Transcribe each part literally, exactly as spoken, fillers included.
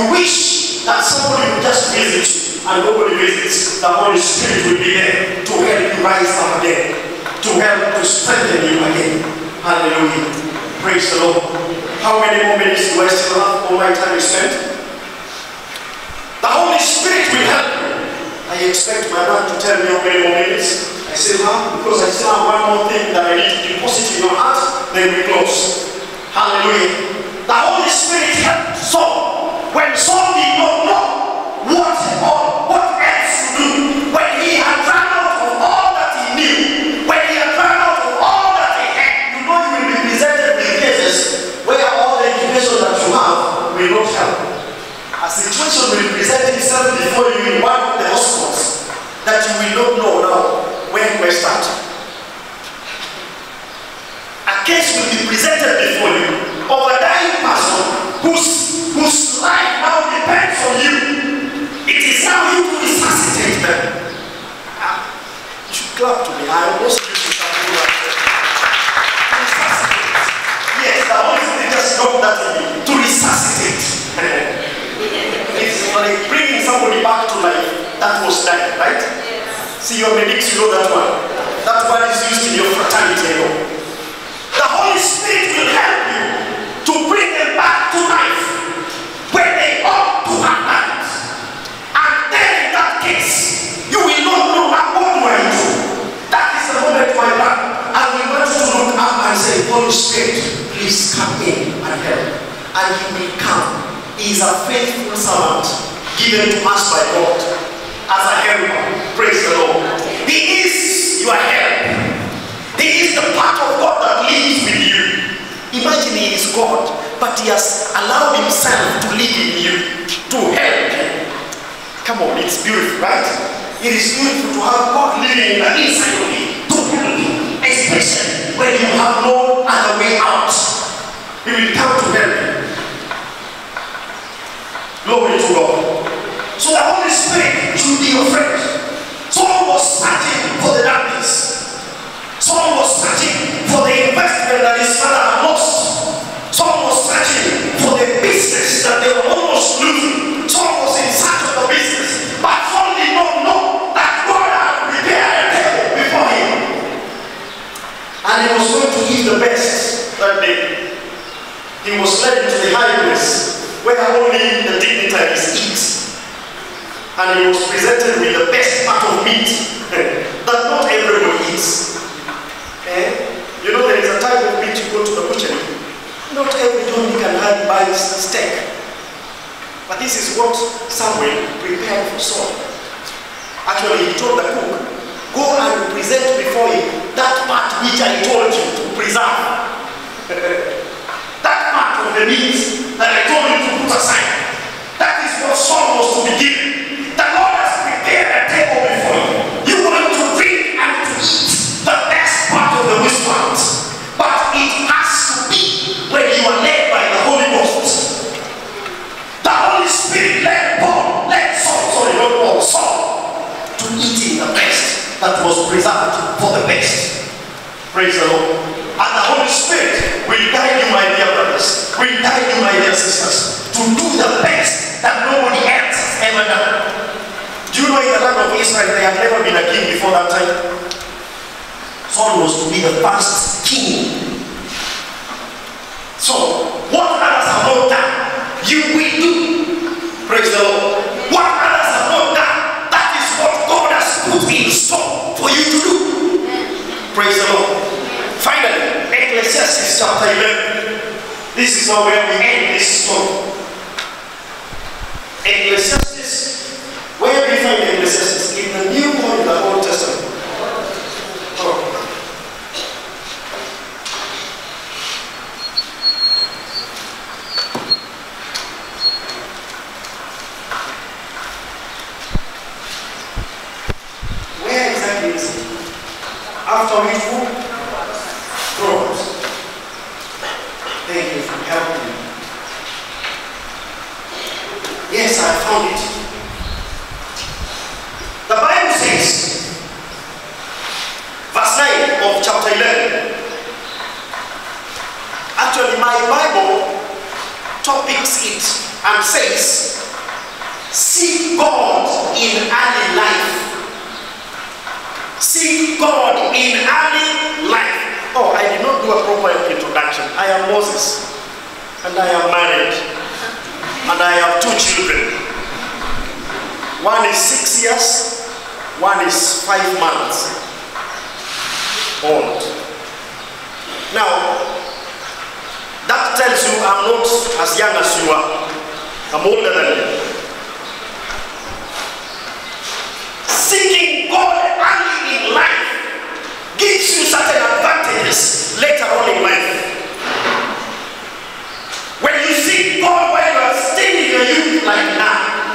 you wish that somebody would just visit you and nobody visits, the Holy Spirit will be there to help you rise up again, to help to strengthen you again. Hallelujah. Praise the Lord. How many more minutes do I still have? All my time is spent. The Holy Spirit will help you. I expect my man to tell me how many more minutes I still have, because I still have one more thing that I need to deposit in your heart, then we close. Hallelujah. The Holy Spirit helped Saul when Saul did not know what or what else to do, when he had run out of all that he knew, when he had run out of all that he had. You know, you will be presented with cases where all the education that you have will not help. A situation will present itself before you in one of the hospitals that you will not know now where to start. A case will be presented before you of a dying person whose, whose life now depends on you. It is now you to resuscitate them. Ah, you should clap to me. I almost used to clap to you. Resuscitate. Yes, the Holy Spirit just dropped that in me. To resuscitate. It's like bringing somebody back to life that was dying, right? Yes. See your medics, you know that one. That one is used in your fraternity, you know. The Holy Spirit will help you to bring them back to life where they ought to have died. And then in that case, you will not know what do I do. That is the moment, my brother. And we want you to look up and say, Holy Spirit, please come in and help. And he will come. He is a faithful servant given to us by God as a helper. Praise the Lord. He is your help. He is the part of God that lives with you. Imagine he is God, but he has allowed himself to live in you, to help you. Come on, it's beautiful, right? It is beautiful to have God living in the inside of you, to help you, especially when you have no other way out. He will come to help you. Glory to God. So the Holy Spirit should be your friend. Saul was searching for the darkness. Saul was searching for the investment that his father had lost. Saul was searching for the business that they were almost losing. Saul was in search of the business. But Saul did not know that God had prepared a table before him. And he was going to eat the best that day. He was led into the high place where only the dignitaries eat. And he was presented with the best part of meat that not everybody eats. Eh? You know, there is a type of meat you go to the butchery. Not everybody can have buy steak. But this is what Samuel prepared for Saul. Actually, he told the cook, go and present before him that part which I told you to preserve. That part of the meat that I told you to put aside. That is what Saul was to be given. The Lord has prepared a table before you. You want to drink and to eat the best part of the restaurant. But it has to be when you are led by the Holy Ghost. The Holy Spirit led Paul, led Saul, sorry, not Paul, Saul, to eating the best that was preserved for the best. Praise the Lord. And the Holy Spirit will guide you, my dear brothers, will guide you, my dear sisters, to do the best that nobody else has ever done. Do you know in the land of Israel there had never been a king before that time? Saul was to be the first king. So, what others have not done, you will do. Praise the Lord. What others have not done, that is what God has put in store for you to do. Praise the Lord. Finally, Ecclesiastes chapter eleven. This is where we end this story. Ecclesiastes, where do we find Ecclesiastes? In the New or in the Old Testament? Oh. Where exactly is it? After which book? Proverbs. Thank you for helping me. Yes, I found it. The Bible says, verse nine of chapter eleven. Actually, my Bible topics it and says, seek God in early life. Seek God in early life. Oh, I did not do a proper introduction. I am Moses, and I am married, and I have two children. One is six years, one is five months old. Now, that tells you I'm not as young as you are. I'm older than you. Seeking God early in life gives you certain advantages later on in life. When you seek God while you are still in your youth like now,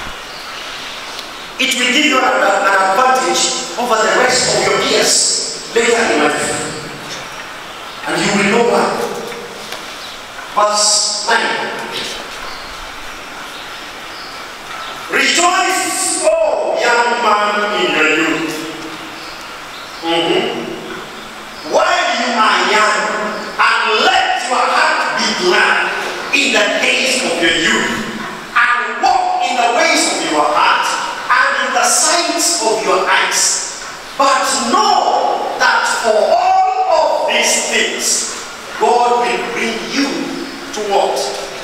it will give you an, an advantage over the rest of your peers later in life. And you will know why. Verse nine. Rejoice, oh young man, in your youth. Mm-hmm. While you are young, and let your heart be glad in the days of your youth, and walk in the ways of your heart, and in the sights of your eyes. But know that for all of these things, God will bring you to what?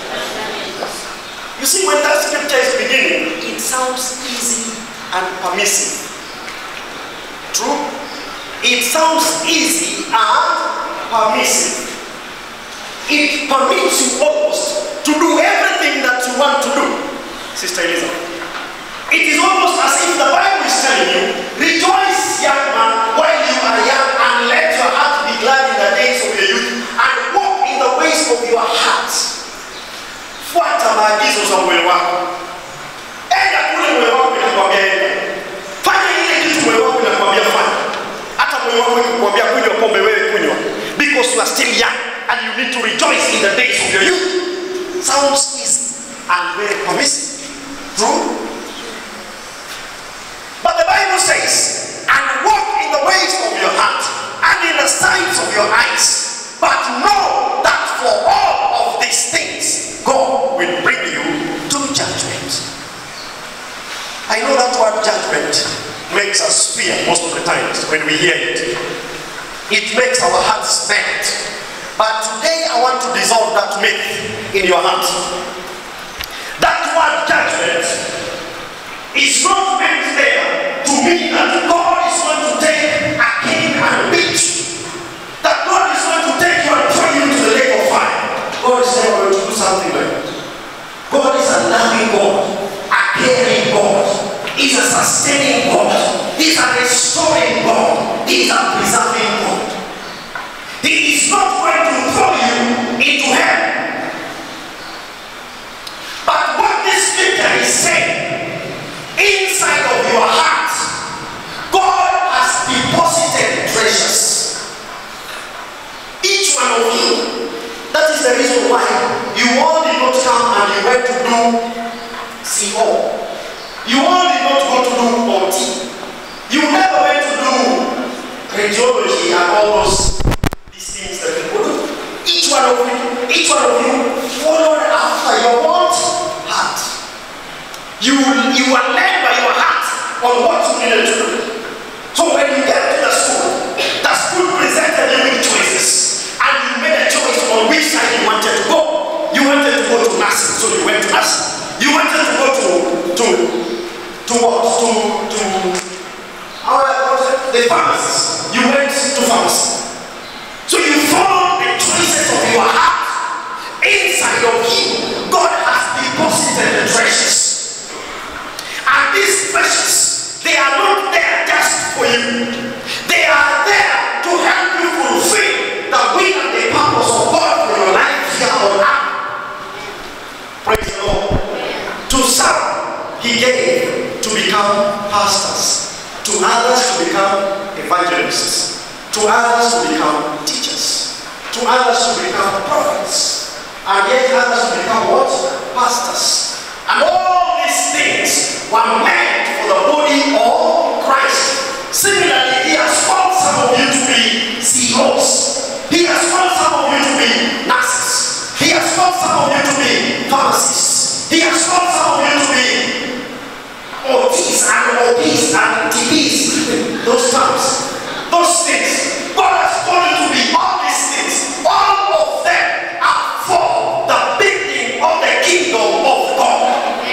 You see, when that scripture is beginning, it sounds easy and permissive. True? It sounds easy and permissive. It permits you almost to do everything that you want to do, Sister Elizabeth. It is almost as if the Bible is telling you, rejoice, young man, while you are young, and let your heart be glad in the days of your youth, and walk in the ways of your heart. Fuata maagizo za moyo wako. Enda kule moyo wako inakwambia enda. Fanya ile kitu moyo wako inakwambia fanya. Hata moyo wako inakwambia kunywa pombe wewe kunywa. Because you are still young and you need to rejoice in the days of your youth. Sounds easy and very permissive. True? But the Bible says, and walk in the ways of your heart and in the sights of your eyes. But know that for all of these things, God will bring you to judgment. I know that word judgment makes us fear most of the times when we hear it. It makes our hearts melt. But today I want to dissolve that myth in your heart. That word judgment is not meant there to mean that God is going to take a king and beat you. That God is going to take you and throw you into the lake of fire. God is never going to do something like that. God is a loving God, a caring God. He's a sustaining God. He's a restoring God. He's a preserving God. He is not going to throw you into hell. But what this scripture is saying, inside of your heart, God has deposited treasures. Each one of you. That is the reason why you all did not come and you went to do C O. You all did not go to do O T. You never went to do radiology and all those these things that people do. Each one of you, each one of you followed after your what? Heart. You, you were led by your heart on what you needed to do. So when you get to the school, the school presented you with choices. And you made a choice on which side you wanted to go. You wanted to go to nursing, so you went to nursing. You wanted to go to to to what? To to our the pharmacies. You went to pharmacy. So you followed the choices of your heart. Inside of you, God has deposited the treasures. And these treasures, they are not there just for you. They are there to help you fulfill the will and the purpose of God for your life here on earth. Praise the Lord. To some, he gave to become pastors. To others to become evangelists. To others to become teachers. To others to become prophets. And yet others to become what? Pastors. And all these things were meant for the body of Christ. Similarly, he has called some of you to be C E Os. He has called some of you to be nurses. He has called some of you to be pharmacists. He has called some of you to be O Ts and O Ps and T Ps, those terms, those things. God has called you to be all these things. All of them are for the building of the kingdom of God.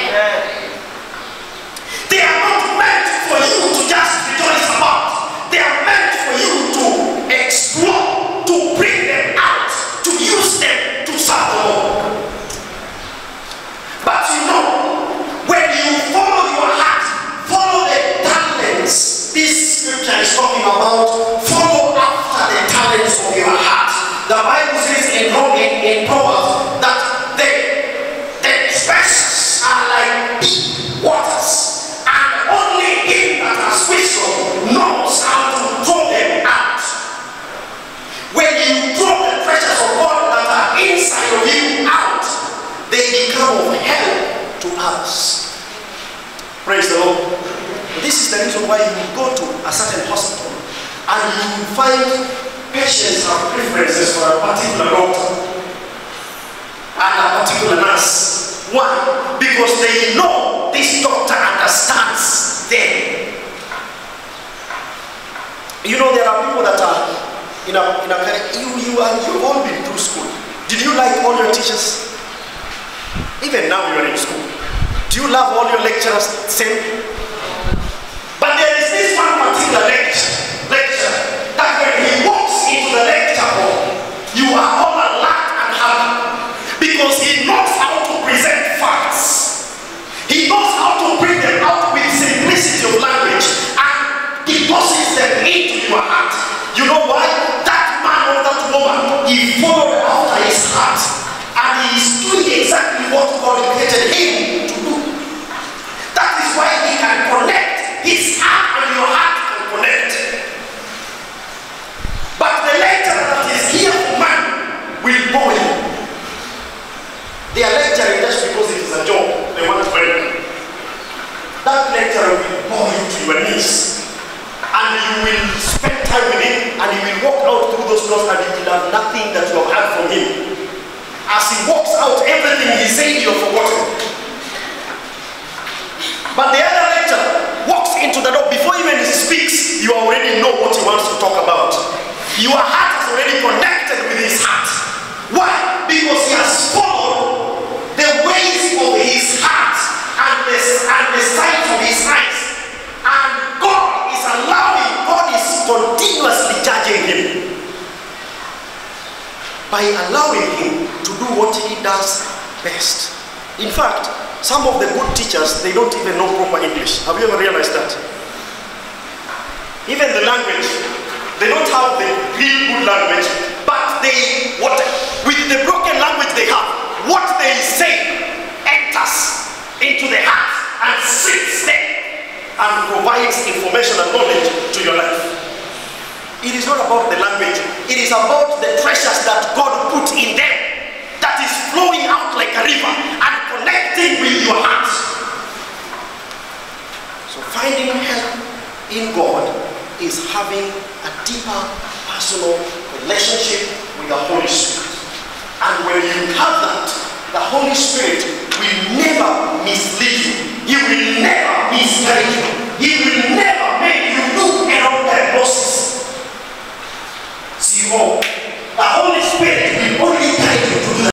They are not meant for you to just rejoice about. They are meant for you to explore, to bring them out, to use them to serve the Lord. But you know, when you follow your heart, follow the talents. This scripture is talking about follow after the talents of your heart. The Bible says in, in Proverbs that the, the treasures are like deep waters, and only him that has wisdom knows how to draw them out. When you draw the treasures of God that are inside of you out, they become of help to us. Praise the Lord. This is the reason why you go to a certain hospital and you find patients have preferences for a particular doctor and a particular nurse. Why? Because they know this doctor understands them. You know, there are people that are in a in a you you are you've all been through school. Did you like all your teachers? Even now you are in school. Do you love all your lecturers same? But there is this one particular lecture, lecture that when he walks into the lecture hall, you are all alert and happy because he knows how to present facts. He knows how to bring them out with simplicity of language and deposits them into your heart. You know why? That man or that woman, he followed after his heart. And he is doing exactly what God created him to do. That is why he can connect. His heart and your heart can connect. But the lecturer that is here for man will bore you. They are lecturing just because it is a job they want to earn. That lecturer will bore you to your knees. And you will spend time with him and he will walk out through those doors and you will have nothing that you have heard from him. As he walks out, everything he said you have forgotten. But the other lecturer walks into the door. Before even he speaks, you already know what he wants to talk about. Your heart is already connected with his heart. Why? Because he has followed the ways of his heart and the, and the sight of his eyes. And God is allowing, God is continuously judging him by allowing him to do what he does best. In fact, some of the good teachers, they don't even know proper English. Have you ever realized that? Even the language, they don't have the real good language, but they, what, with the broken language they have, what they say enters into the heart and sits there and provides information and knowledge to your life. It is not about the language. It is about the treasures that God put in them that is flowing out like a river and connecting with your heart. So finding help in God is having a deeper personal relationship with the Holy Spirit. And when you have that, the Holy Spirit will never mislead you. He will never misguide you. He will never make you look around diagnosis. See, oh, the Holy